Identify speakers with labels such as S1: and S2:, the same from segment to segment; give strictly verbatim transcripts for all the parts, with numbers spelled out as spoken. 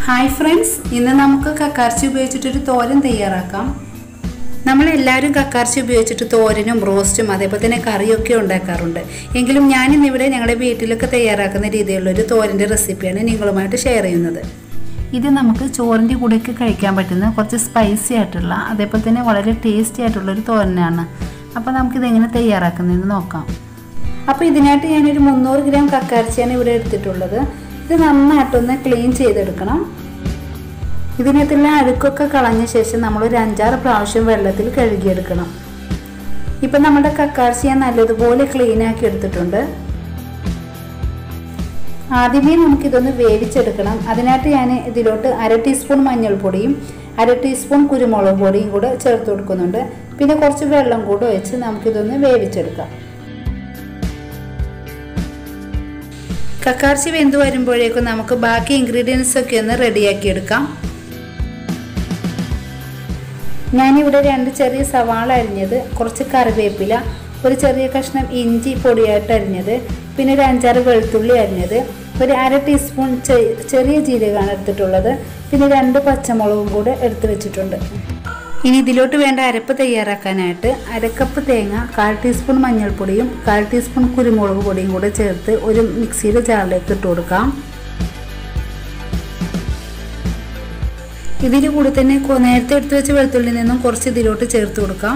S1: Hi friends, ഇന്ന് നമുക്ക് കക്കാർച്ചി ഉപയോഗിച്ചിട്ടൊരു തോരൻ തയ്യാറാക്കാം. നമ്മളെല്ലാവരും കക്കാർച്ചി ഉപയോഗിച്ചിട്ട് തോരനും റോസ്റ്റും അതേപോലെ തന്നെ കറിയൊക്കെ ഉണ്ടാക്കാറുണ്ട്. എങ്കിലും ഞാനിന്നിവിടെ ഞങ്ങളുടെ വീട്ടിലൊക്കെ തയ്യാറാക്കുന്ന രീതിയിലുള്ളൊരു തോരൻ്റെ റെസിപ്പിയാണ് നിങ്ങളുമായിട്ട് ഷെയർ ചെയ്യുന്നത്. ഇത് നമുക്ക് ചോറിൻ്റെ കൂടെയൊക്കെ കഴിക്കാൻ പറ്റുന്ന കുറച്ച് സ്പൈസി ആയിട്ടുള്ള അതേപോലെ തന്നെ വളരെ ടേസ്റ്റി ആയിട്ടുള്ളൊരു തോരനാണ്. അപ്പോൾ നമുക്കിതെങ്ങനെ തയ്യാറാക്കുന്നതെന്ന് നോക്കാം. അപ്പോൾ ഇതിനായിട്ട് ഞാനൊരു മുന്നൂറ് ഗ്രാം കക്കാർച്ചിയാണ് ഇവിടെ എടുത്തിട്ടുള്ളത്. ഇത് നന്നായിട്ടൊന്ന് ക്ലീൻ ചെയ്തെടുക്കണം. ഇതിനകത്തുള്ള അഴുക്കൊക്കെ കളഞ്ഞ ശേഷം നമ്മളൊരു അഞ്ചാറ് പ്രാവശ്യം വെള്ളത്തിൽ കഴുകിയെടുക്കണം. ഇപ്പം നമ്മുടെ കക്കാർച്ചി ഞാൻ നല്ലതുപോലെ ക്ലീൻ ആക്കി എടുത്തിട്ടുണ്ട്. ആദ്യമേ നമുക്കിതൊന്ന് വേവിച്ചെടുക്കണം. അതിനായിട്ട് ഞാൻ ഇതിലോട്ട് അര ടീസ്പൂൺ മഞ്ഞൾപ്പൊടിയും അര ടീസ്പൂൺ കുരുമുളക് പൊടിയും കൂടെ ചേർത്ത് കൊടുക്കുന്നുണ്ട്. പിന്നെ കുറച്ച് വെള്ളം കൂടെ ഒഴിച്ച് നമുക്കിതൊന്ന് വേവിച്ചെടുക്കാം. കക്കാർച്ചി വെന്ത് വരുമ്പോഴേക്കും നമുക്ക് ബാക്കി ഇൻഗ്രീഡിയൻസ് ഒക്കെ ഒന്ന് റെഡിയാക്കി എടുക്കാം. ഞാനിവിടെ രണ്ട് ചെറിയ സവാള അരിഞ്ഞത്, കുറച്ച് കറിവേപ്പില, ഒരു ചെറിയ കഷ്ണം ഇഞ്ചി പൊടിയായിട്ട് അരിഞ്ഞത്, പിന്നെ ഒരു അഞ്ചാറ് വെളുത്തുള്ളി അരിഞ്ഞത്, ഒരു അര ടീസ്പൂൺ ചെറിയ ജീരകമാണ് എടുത്തിട്ടുള്ളത്, പിന്നെ രണ്ട് പച്ചമുളകും കൂടെ എടുത്ത് വെച്ചിട്ടുണ്ട്. ഇനി ഇതിലോട്ട് വേണ്ട അരപ്പ് തയ്യാറാക്കാനായിട്ട് അരക്കപ്പ് തേങ്ങ, കാൽ ടീസ്പൂൺ മഞ്ഞൾപ്പൊടിയും കാൽ ടീസ്പൂൺ കുരുമുളക് പൊടിയും കൂടെ ചേർത്ത് ഒരു മിക്സിയുടെ ജാറിലേക്ക് ഇട്ട് കൊടുക്കാം. ഇതിന് കൂടെ തന്നെ നേരത്തെ എടുത്ത് വെച്ച വെളുത്തുള്ളിൽ നിന്നും കുറച്ച് ഇതിലോട്ട് ചേർത്ത് കൊടുക്കാം.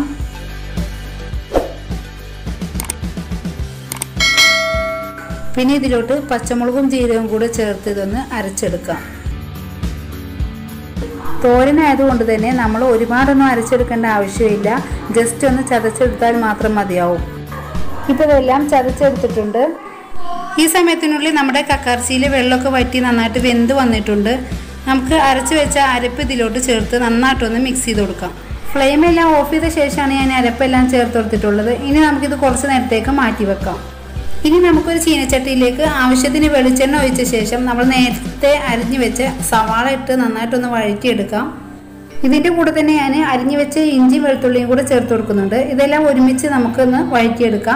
S1: പിന്നെ ഇതിലോട്ട് പച്ചമുളകും ജീരകവും കൂടെ ചേർത്ത് ഇതൊന്ന് അരച്ചെടുക്കാം. തോരനായതുകൊണ്ട് തന്നെ നമ്മൾ ഒരുപാടൊന്നും അരച്ചെടുക്കേണ്ട ആവശ്യമില്ല. ജസ്റ്റ് ഒന്ന് ചതച്ചെടുത്താൽ മാത്രം മതിയാവും. ഇപ്പോൾ ഇതെല്ലാം ചതച്ചെടുത്തിട്ടുണ്ട്. ഈ സമയത്തിനുള്ളിൽ നമ്മുടെ കക്കാർച്ചിയിലെ വെള്ളമൊക്കെ വറ്റി നന്നായിട്ട് വെന്ത് വന്നിട്ടുണ്ട്. നമുക്ക് അരച്ച് വെച്ച അരപ്പ് ഇതിലോട്ട് ചേർത്ത് നന്നായിട്ടൊന്ന് മിക്സ് ചെയ്ത് കൊടുക്കാം. ഫ്ലെയിമെല്ലാം ഓഫ് ചെയ്ത ശേഷമാണ് ഞാൻ അരപ്പെല്ലാം ചേർത്ത് കൊടുത്തിട്ടുള്ളത്. ഇനി നമുക്കിത് കുറച്ച് നേരത്തേക്ക് മാറ്റി വെക്കാം. ഇനി നമുക്കൊരു ചീനച്ചട്ടിയിലേക്ക് ആവശ്യത്തിന് വെളിച്ചെണ്ണ ഒഴിച്ച ശേഷം നമ്മൾ നേരത്തെ അരിഞ്ഞു വെച്ച സവാള ഇട്ട് നന്നായിട്ടൊന്ന് വഴറ്റിയെടുക്കാം. ഇതിൻ്റെ കൂടെ തന്നെ ഞാൻ അരിഞ്ഞു വെച്ച ഇഞ്ചി വെളുത്തുള്ളിയും കൂടെ ചേർത്ത് കൊടുക്കുന്നുണ്ട്. ഇതെല്ലാം ഒരുമിച്ച് നമുക്കൊന്ന് വഴറ്റിയെടുക്കാം.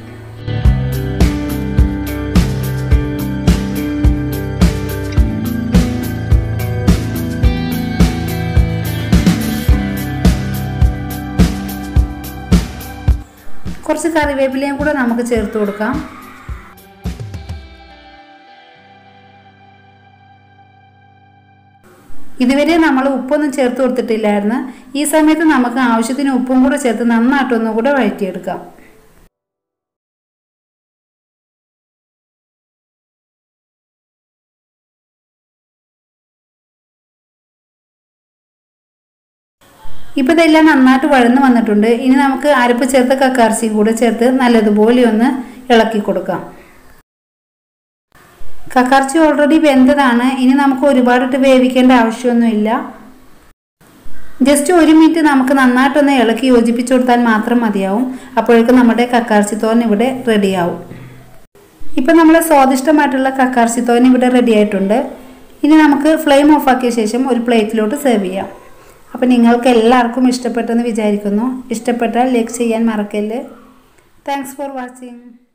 S1: കുറച്ച് കറിവേപ്പിലയും കൂടെ നമുക്ക് ചേർത്ത് കൊടുക്കാം. ഇതുവരെ നമ്മൾ ഉപ്പൊന്നും ചേർത്ത് കൊടുത്തിട്ടില്ലായിരുന്നു. ഈ സമയത്ത് നമുക്ക് ആവശ്യത്തിന് ഉപ്പും കൂടെ ചേർത്ത് നന്നായിട്ടൊന്നും കൂടെ വഴറ്റിയെടുക്കാം. ഇപ്പോൾ ഇതെല്ലാം നന്നായിട്ട് വഴന്ന് വന്നിട്ടുണ്ട്. ഇനി നമുക്ക് അരപ്പ് ചേർത്ത കക്കാർച്ചിയും കൂടെ ചേർത്ത് നല്ലതുപോലെ ഒന്ന് ഇളക്കി കൊടുക്കാം. കക്കാർച്ചി ഓൾറെഡി വെന്തതാണ്. ഇനി നമുക്ക് ഒരുപാടിട്ട് വേവിക്കേണ്ട ആവശ്യമൊന്നുമില്ല. ജസ്റ്റ് ഒരു മിനിറ്റ് നമുക്ക് നന്നായിട്ടൊന്ന് ഇളക്കി യോജിപ്പിച്ചു കൊടുത്താൽ മാത്രം മതിയാവും. അപ്പോഴേക്കും നമ്മുടെ കക്കാർച്ചി തോരൻ ഇവിടെ റെഡിയാവും. ഇപ്പം നമ്മൾ സ്വാദിഷ്ടമായിട്ടുള്ള കക്കാർച്ചി തോരൻ ഇവിടെ റെഡി ആയിട്ടുണ്ട്. ഇനി നമുക്ക് ഫ്ലെയിം ഓഫാക്കിയ ശേഷം ഒരു പ്ലേറ്റിലോട്ട് സെർവ് ചെയ്യാം. അപ്പോൾ നിങ്ങൾക്ക് എല്ലാവർക്കും ഇഷ്ടപ്പെട്ടെന്ന് വിചാരിക്കുന്നു. ഇഷ്ടപ്പെട്ടാൽ ലൈക്ക് ചെയ്യാൻ മറക്കല്ലേ. Thanks for watching.